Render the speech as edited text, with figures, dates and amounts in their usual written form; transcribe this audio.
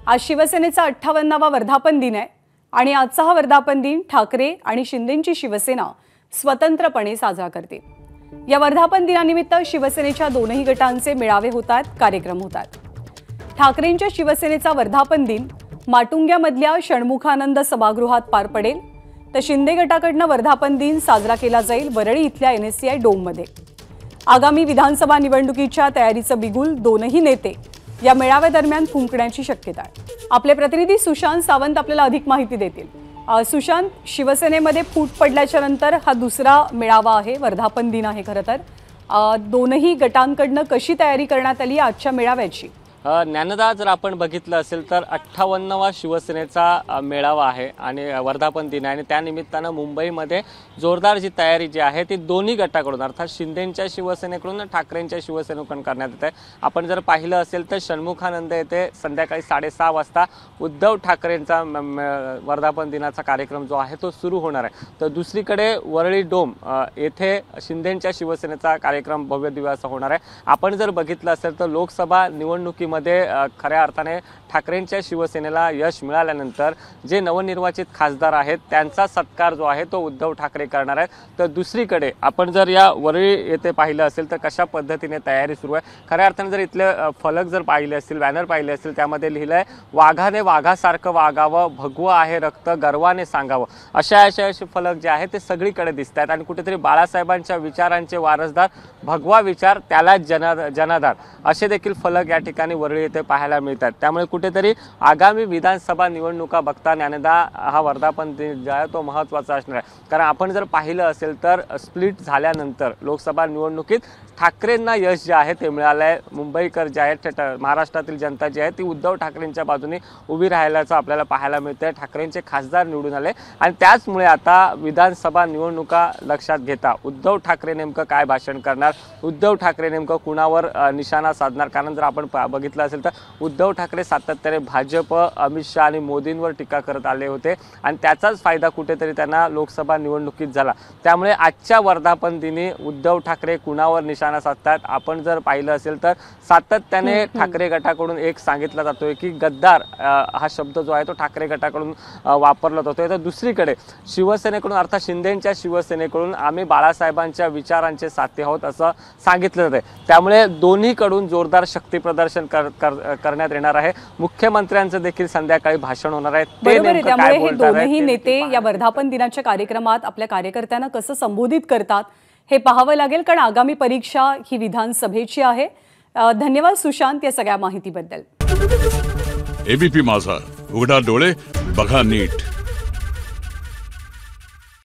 आज शिवसेनेचा 58वा वर्धापन दिन आहे आणि आजचा हा वर्धापन दिन ठाकरे आणि शिंदेंची शिवसेना स्वतंत्रपणे साजरा करते। या वर्धापन दिनानिमित्त शिवसेनेच्या दोनही गटांचे मेळावे होतात, कार्यक्रम होतात। ठाकरेंच्या शिवसेनेचा वर्धापन दिन माटुंग्यामधल्या षण्मुखानंद सभागृहात पार पडेल, तर शिंदे गटाकडून वर्धापन दिन साजरा केला जाईल वरळी इथल्या NSCI डोममध्ये। आगामी विधानसभा निवडणुकीच्या तयारीचं बिगुल दोनही नेते या मेळाव्यादरम्यान फुंकण्याची शक्यता आहे। आपले प्रतिनिधी सुशांत सावंत आपल्याला अधिक माहिती देतील। सुशांत, शिवसेनेमध्ये फूट पडल्याच्या नंतर हा दुसरा मेळावा आहे, वर्धापन दिन आहे खरं तर। दोनही गटांकडून कशी तयारी करण्यात आली आजच्या मेळाव्याची? ज्ञानदा, जर आपण बघितलं असेल तर 58वा शिवसेनेचा मेळावा आहे आणि वर्धापन दिन आहे आणि त्यानिमित्तानं मुंबईमध्ये जोरदार जी तयारी जी आहे ती दोन्ही गटाकडून अर्थात शिंदेंच्या शिवसेनेकडून ठाकरेंच्या शिवसेनेकडून करण्यात येत आहे। आपण जर पाहिलं असेल तर षण्मुखानंद येथे संध्याकाळी 6:30 वाजता उद्धव ठाकरेंचा वर्धापन दिनाचा कार्यक्रम जो आहे तो सुरू होणार आहे, तर दुसरीकडे वरळी डोम येथे शिंदेंच्या शिवसेनेचा कार्यक्रम भव्य दिवस होणार आहे। आपण जर बघितलं असेल तर लोकसभा निवडणुकी मध्ये खऱ्या अर्थाने ठाकरेंच्या शिवसेनेला यश मिळाल्यानंतर जे नवनिर्वाचित खासदार आहेत त्यांचा सत्कार जो आहे तो उद्धव ठाकरे करणार आहेत। तर दुसरीकडे आपण जर या वरळी येथे पाहिलं असेल तर कशा पद्धतीने तयारी सुरू आहे। खऱ्या अर्थाने जर इथले फलक जर पाहिले असतील, बॅनर पाहिले असतील, त्यामध्ये लिहिलंय वाघाने वाघासारखं वागावं, भगवं आहे रक्त गर्वाने सांगावं, असे फलक जे आहेत ते सगळीकडे दिसत आहेत आणि कुठेतरी बाळासाहेबांच्या विचारांचे वारसदार, भगवा विचार त्याला जनाधार असे देखील फलक या ठिकाणी वरळी येथे पाहायला मिळतात। त्यामुळे कुठेतरी आगामी विधानसभा निवडणुका बघता ज्ञानदा हा वर्धापन दिन जो आहे तो महत्त्वाचा असणार आहे। कारण आपण जर पाहिलं असेल तर स्प्लिट झाल्यानंतर लोकसभा निवडणुकीत ठाकरेंना यश जे आहे ते मिळालंय। मुंबईकर जे आहेत, महाराष्ट्रातील जनता जी आहे ती उद्धव ठाकरेंच्या बाजूने उभी राहिल्याचं आपल्याला पाहायला मिळतंय। ठाकरेंचे खासदार निवडून आले आणि त्याचमुळे आता विधानसभा निवडणुका लक्षात घेता उद्धव ठाकरे नेमकं काय भाषण करणार, उद्धव ठाकरे नेमकं कुणावर निशाणा साधणार। कारण जर आपण बघितलं असेल तर उद्धव ठाकरे सातत्याने भाजप, अमित शहा आणि मोदींवर टीका करत आले होते आणि त्याचाच फायदा कुठेतरी त्यांना लोकसभा निवडणुकीत झाला। त्यामुळे आजच्या वर्धापन दिनी उद्धव ठाकरे कुणावर निशाणा साधतात आपण जर पाहिलं असेल तर सातत्याने ठाकरे गटाकडून एक सांगितला जातोय की गद्दार हा शब्द जो आहे तो ठाकरे गटाकडून वापरला जातोय। तर दुसरीकडे शिवसेनेकडून अर्थात शिंदेंच्या शिवसेनेकडून आम्ही बाळासाहेबांच्या विचारांचे साथी आहोत असं सांगितलं जाते। त्यामुळे दोन्हीकडून जोरदार शक्ती प्रदर्शन करण्यात येणार आहे। मुख्यमंत्र्यांचं देखील संध्याकाळी भाषण होणार आहे। त्यामुळे हे दोन्ही नेते या वर्धापन दिनाच्या कार्यक्रमात आपल्या कार्यकर्त्यांना कसं संबोधित करतात हे पाहावं लागेल, कारण आगामी परीक्षा ही विधानसभेची आहे। धन्यवाद सुशांत या सगळ्या माहितीबद्दल। एबीपी माझा, उघडा डोळे बघा नीट।